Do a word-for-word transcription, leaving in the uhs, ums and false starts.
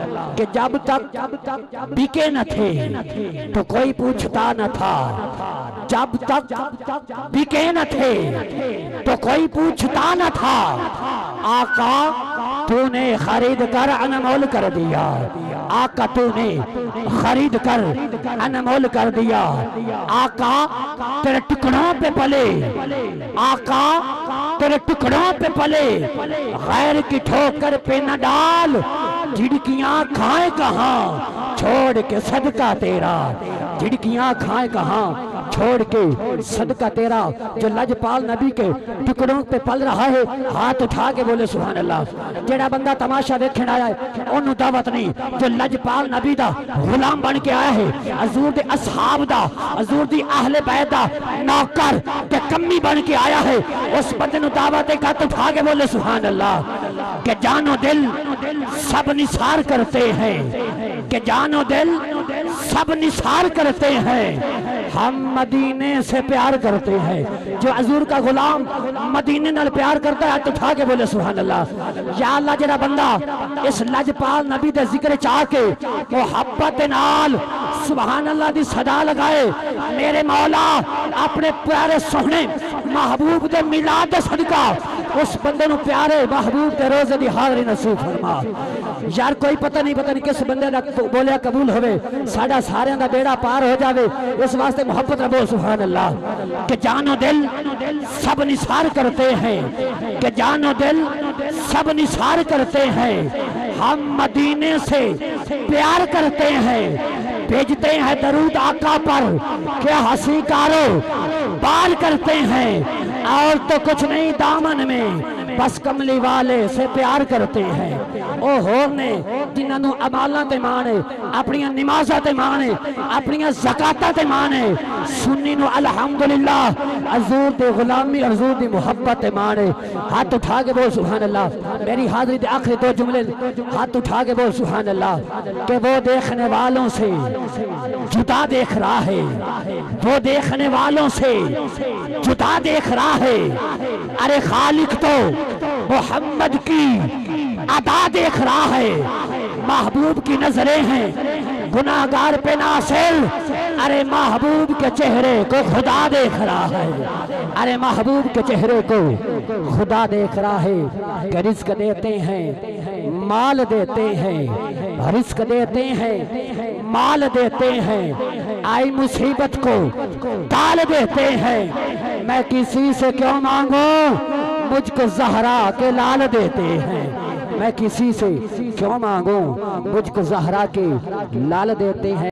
کہ جب تک بکے نہ تھے تو کوئی پوچھتا نہ تھا، جب تک بکے نہ تھے تو کوئی پوچھتا نہ تھا، آقا تو نے خرید کر انمول کر دیا، آقا تو نے خرید کر انمول کر دیا، آقا تیرے ٹکڑوں پہ پلے، آقا تیرے ٹکڑوں پہ پلے، غیر کی ٹھوکر پہ نہ ڈال، جھڑکیاں کھائیں کہاں چھوڑ کے صدقہ تیرا، جھڑکیاں کھائیں کہاں چھوڑ کے صدقہ تیرا۔ جو لجپال نبی کے ٹکڑوں پہ پل رہا ہے ہاتھ اٹھا کے بولے سبحان اللہ۔ جڑا بندہ تماشا دیکھنے آیا ہے انہوں دعوت نہیں، جو لجپال نبی دا غلام بن کے آیا ہے، حضور دے اصحاب دا، حضور دی اہل بیت دا نوکر تے کمی بن کے آیا ہے، اس بندے نو دعوت ایک ہاتھ اٹھا کے بولے سبحان اللہ۔ کہ جان و دل سب نثار کرتے ہیں، کہ جان و دل سب نثار کرتے ہیں، ہم مدینے سے پیار کرتے ہیں۔ جو حضور کا غلام مدینے نال پیار کرتا ہے تو اٹھا کے بولے سبحان اللہ۔ یا اللہ جڑا بندہ اس لجپال نبی دے ذکر چاہ کے محبت نال سبحان اللہ دی صدا لگائے، میرے مولا اپنے پیارے سونے محبوب دے میلاد دے صدقہ اس بندے نو پیارے محبوب دے روزے دی حاضری نصیب فرما۔ یار کوئی پتہ نہیں پتہ نہیں کس بندے دا بولیا قبول ہوئے، ساڑا سارے دا بیڑا پار ہو جاوے، اس واسطے محبت ربو سبحان اللہ۔ کہ جان و دل سب نثار کرتے ہیں، کہ جان و دل سب نثار کرتے ہیں، ہم مدینے سے پیار کرتے ہیں، بھیجتے ہیں درود آقا پر کہ ہنسی کارو بار کرتے ہیں، اور تو کچھ نہیں دامن میں بس کملی والے سے پیار کرتے ہیں۔ او ہور نے جنہاں نو عمالہ تے مانے، اپنیاں نمازہ تے مانے، اپنیاں زکاتہ تے مانے، سنی نو الحمدللہ حضور دے غلامی حضور دی محبت تے مانے۔ ہاتھ اٹھا کے بول سبحان اللہ۔ میری حاضری دے آخری دو جملے ہاتھ اٹھا کے بول سبحان اللہ۔ کہ وہ دیکھنے والوں سے جدا دیکھ رہا ہے، وہ دیکھنے والوں سے جدا دیکھ رہا ہے، ارے خالق تو محمد کی ادا دیکھ رہا ہے، محبوب کی نظریں ہیں گناہگار پہ ناصر، ارے محبوب کے چہرے کو خدا دیکھ رہا ہے، ارے محبوب کے چہرے کو خدا دیکھ رہا ہے۔ کہ رزق دیتے ہیں مال دیتے ہیں، رزق دیتے ہیں مال دیتے ہیں، آئی مصیبت کو ٹال دیتے ہیں، میں کسی سے کیوں مانگوں مجھ کو زہرا کے لال دیتے ہیں، میں کسی سے کیوں مانگوں مجھ کو زہرا کے لال دیتے ہیں۔